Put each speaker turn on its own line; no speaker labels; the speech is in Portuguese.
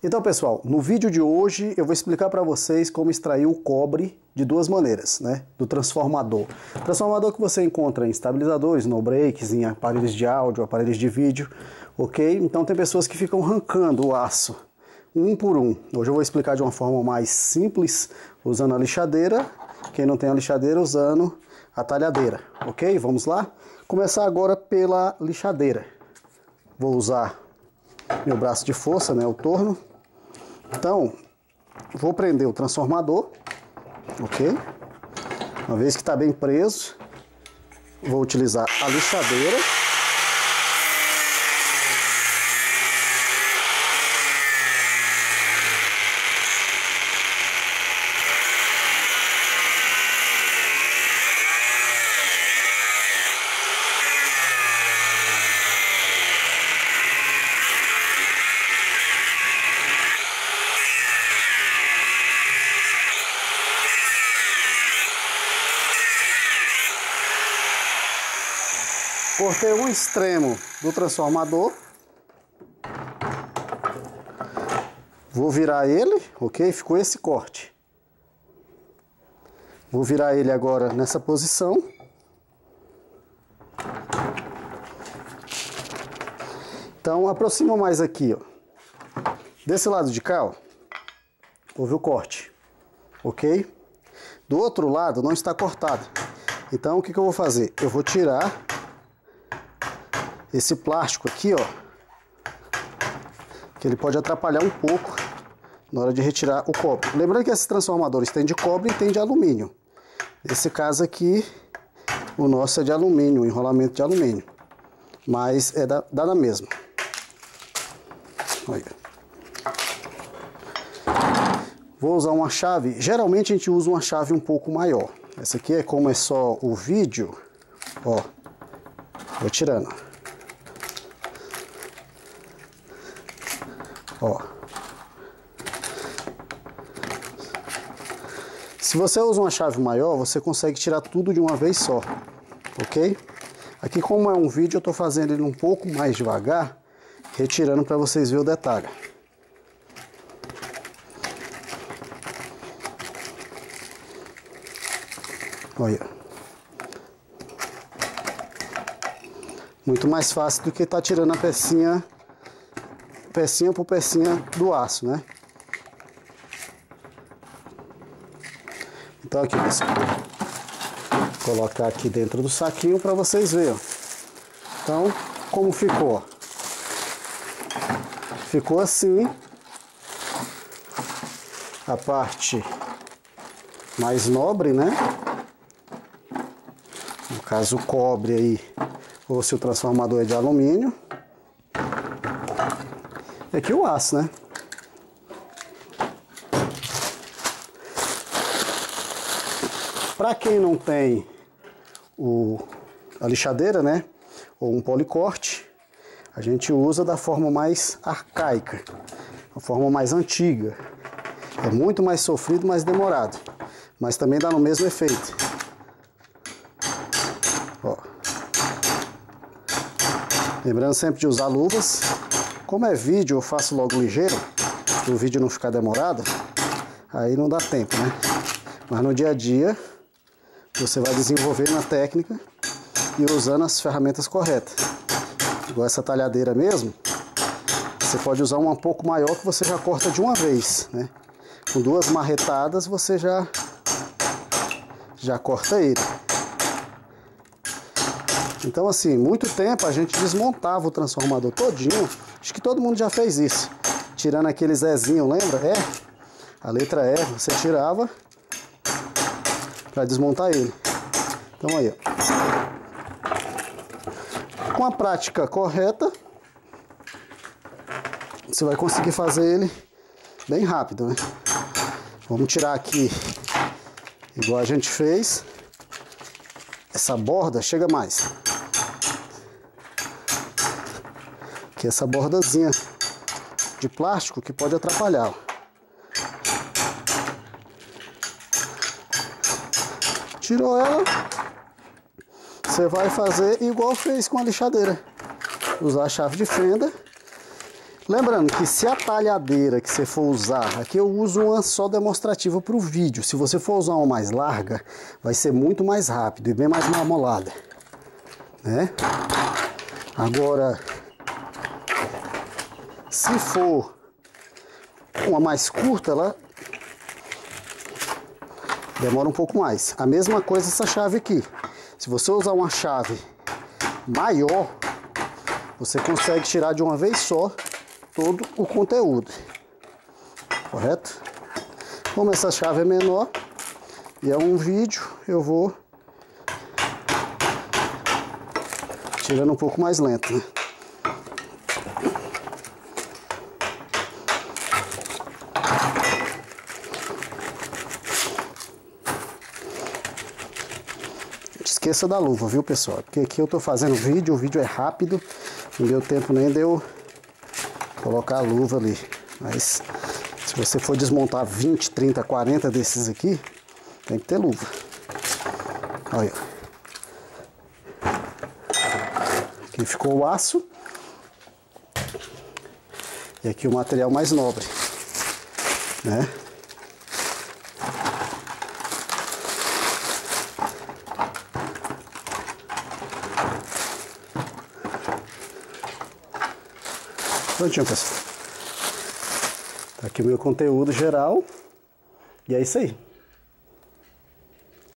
Então, pessoal, no vídeo de hoje eu vou explicar para vocês como extrair o cobre de duas maneiras, né? Do transformador. Transformador que você encontra em estabilizadores, no breaks, em aparelhos de áudio, aparelhos de vídeo, ok? Então tem pessoas que ficam arrancando o aço um por um. Hoje eu vou explicar de uma forma mais simples, usando a lixadeira. Quem não tem a lixadeira, usando a talhadeira, ok? Vamos lá? Começar agora pela lixadeira. Vou usar meu braço de força, né? O torno. Então, vou prender o transformador, ok? Uma vez que está bem preso, vou utilizar a lixadeira. Cortei um extremo do transformador, vou virar ele, ok? Ficou esse corte. Vou virar ele agora nessa posição. Então aproxima mais aqui, ó. Desse lado de cá, ó, houve o corte, ok? Do outro lado não está cortado. Então o que eu vou fazer? Eu vou tirar esse plástico aqui, ó, que ele pode atrapalhar um pouco na hora de retirar o cobre. Lembrando que esses transformadores tem de cobre e tem de alumínio. Nesse caso aqui, o nosso é de alumínio, enrolamento de alumínio. Mas é dá na mesma. Olha. Vou usar uma chave. Geralmente a gente usa uma chave um pouco maior. Essa aqui é como é só o vídeo, ó. Vou tirando. Ó. Se você usa uma chave maior, você consegue tirar tudo de uma vez só, ok? Aqui, como é um vídeo, eu estou fazendo ele um pouco mais devagar, retirando para vocês verem o detalhe. Olha. Muito mais fácil do que estar tirando a pecinha por pecinha do aço, né? Então aqui, pessoal, vou colocar aqui dentro do saquinho para vocês verem. Então, como ficou? Ficou assim, a parte mais nobre, né? No caso o cobre aí, ou se o transformador é de alumínio. E aqui o aço, né? Para quem não tem a lixadeira, né? Ou um policorte, a gente usa da forma mais arcaica, a forma mais antiga. É muito mais sofrido, mais demorado, mas também dá no mesmo efeito. Ó. Lembrando sempre de usar luvas. Como é vídeo, eu faço logo ligeiro, para o vídeo não ficar demorado, aí não dá tempo, né? Mas no dia a dia, você vai desenvolvendo a técnica e usando as ferramentas corretas. Igual essa talhadeira mesmo, você pode usar uma um pouco maior que você já corta de uma vez, né? Com duas marretadas você já corta ele. Então assim, muito tempo a gente desmontava o transformador todinho. Acho que todo mundo já fez isso. Tirando aquele Zezinho, lembra? É. A letra E, você tirava para desmontar ele. Então aí, ó. Com a prática correta, você vai conseguir fazer ele bem rápido, né? Vamos tirar aqui, igual a gente fez. Essa borda chega mais. Que é essa bordazinha de plástico que pode atrapalhar, ó. Tirou ela, você vai fazer igual fez com a lixadeira. Usar a chave de fenda Lembrando que se a talhadeira que você for usar, aqui eu uso uma só demonstrativa para o vídeo. Se você for usar uma mais larga, vai ser muito mais rápido e bem mais marmolada, né? Agora, se for uma mais curta, ela demora um pouco mais. A mesma coisa essa chave aqui. Se você usar uma chave maior, você consegue tirar de uma vez só todo o conteúdo, correto? Como essa chave é menor e é um vídeo, eu vou tirando um pouco mais lento, né? Esqueça da luva, viu, pessoal? Porque aqui eu tô fazendo vídeo, o vídeo é rápido, não deu tempo nem de eu colocar a luva ali. Mas se você for desmontar 20, 30, 40 desses aqui, tem que ter luva. Olha. Aqui ficou o aço. E aqui o material mais nobre, né? Prontinho, pessoal. Tá aqui o meu conteúdo geral. E é isso aí.